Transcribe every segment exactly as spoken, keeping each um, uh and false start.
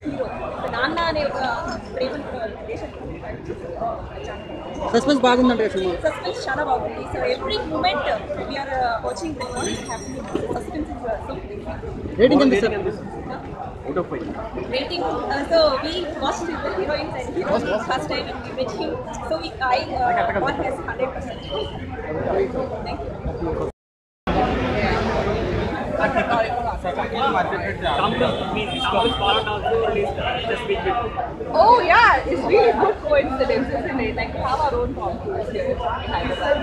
Suspense బాగుందంటే cinema suspense చాలా బాగుంది. So every moment we are watching the happening. Suspense is so rating ఎంత sir? Out of five rating. So we watched the heroines and heroines first time and we met him. So we I what has one hundred percent. Thank you. Oh yeah, it's really good coincidence, isn't it? Like we have our own concourse here in Hyderabad.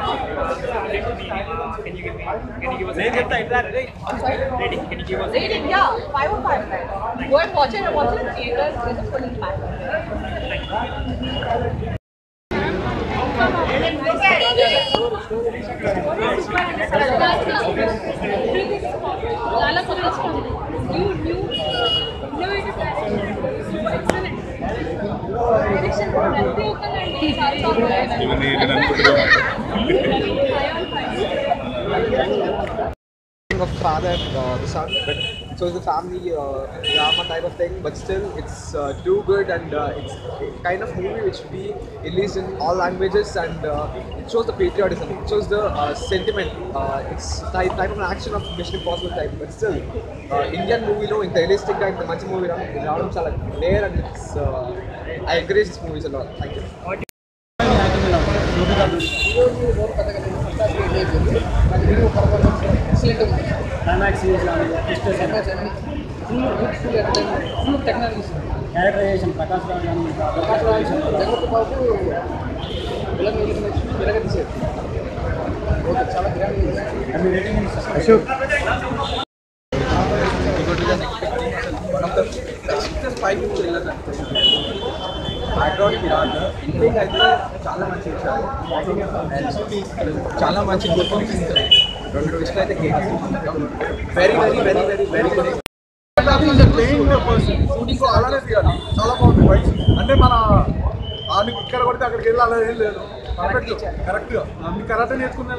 Can you give me? Can you give us? Rating? Rating? Can you give us? Rating, yeah, five or five. Right? Go and watch it and watch it in theaters. It's a full impact. New, new, innovative direction. Super excellent. Direction, ప్రతి ఒక్కరండి చాలా బాగుంది. Of father, uh, the son, but so it's a family uh, drama type of thing, but still it's uh, too good, and uh, it's a kind of movie which we released in all languages, and uh, it shows the patriotism, it shows the uh, sentiment. Uh, it's type, type of an action of Mission Impossible type, but still uh, Indian movie, no, in realistic type, the manchi movie, Radham chala rare, and it's uh, I encourage this movies a lot. Thank you. Climax full technology characterisation Prakash Rao కానీ ప్రకాష్ రావు జగత్ బాబు ఇలాగ తీసేది okay చాలా grand Ashok background Virat ending అయితే చాలా మంచి విషయాలు చాలా మంచి పర్ఫార్మెన్స్ రెండు విషయాలు అయితే very very very very very good. Shooting అలానే తీయాలి, చాలా బాగుంది బైక్. అంటే మన ఆడికి ఇక్కడ కొడితే అక్కడికి వెళ్ళి అలా ఏం లేదు, పర్ఫెక్ట్ కరెక్ట్ గా అన్ని కరెక్ట్ నేర్చుకునే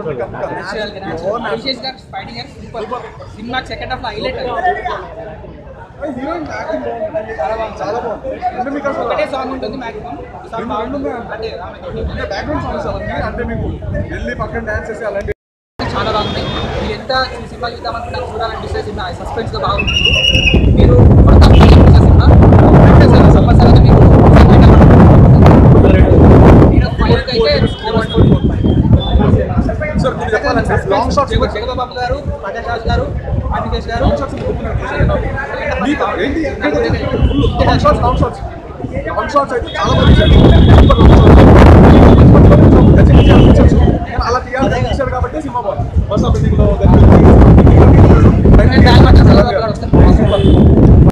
cinema second half highlight heroine acting బాగుంది, చాలా బాగుంది, చాలా బాగుంది. అంటే మీకు అసలు ఒకటే సాంగ్ ఉంటుంది మ్యాక్సిమం అంటే బ్యాక్గ్రౌండ్ సాంగ్స్ అవన్నీ, అంటే మీకు వెళ్ళి పక్కన డాన్స్ చేసి అలాంటి చాలా బాగుంది. మీరు ఎంత సినిమా చూద్దామనుకున్నా చూడాలనిపిస్తే సినిమా సస్పెన్స్గా బాగుంటుంది. మీరు సినిమా సంవత్సరాలు మీకు లాంగ్ షాట్స్ జగబాబు గారు, ప్రకాష్ రాజ్ గారు, అనికేష్ గారు long shots long shots long shots అయితే చాలా అలా తీయాలని తీశారు కాబట్టి సినిమా బాగుంది. ఫస్ట్ బిల్డింగ్ లో